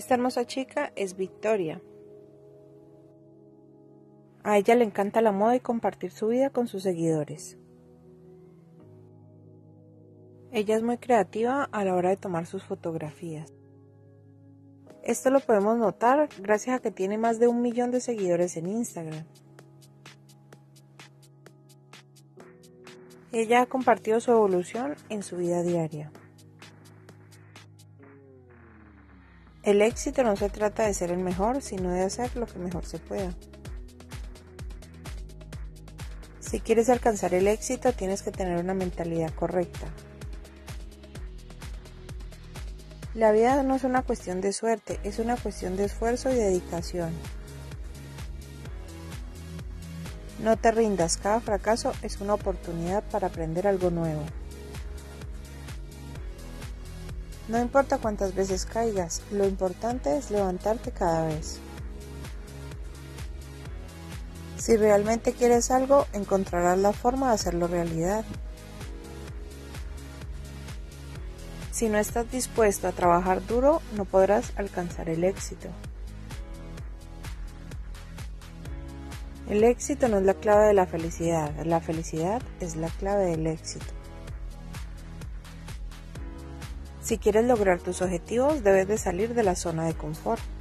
Esta hermosa chica es Victoria. A ella le encanta la moda y compartir su vida con sus seguidores. Ella es muy creativa a la hora de tomar sus fotografías. Esto lo podemos notar gracias a que tiene más de 1 millón de seguidores en Instagram. Ella ha compartido su evolución en su vida diaria. El éxito no se trata de ser el mejor, sino de hacer lo que mejor se pueda. Si quieres alcanzar el éxito, tienes que tener una mentalidad correcta. La vida no es una cuestión de suerte, es una cuestión de esfuerzo y dedicación. No te rindas, cada fracaso es una oportunidad para aprender algo nuevo. No importa cuántas veces caigas, lo importante es levantarte cada vez. Si realmente quieres algo, encontrarás la forma de hacerlo realidad. Si no estás dispuesto a trabajar duro, no podrás alcanzar el éxito. El éxito no es la clave de la felicidad es la clave del éxito. Si quieres lograr tus objetivos, debes de salir de la zona de confort.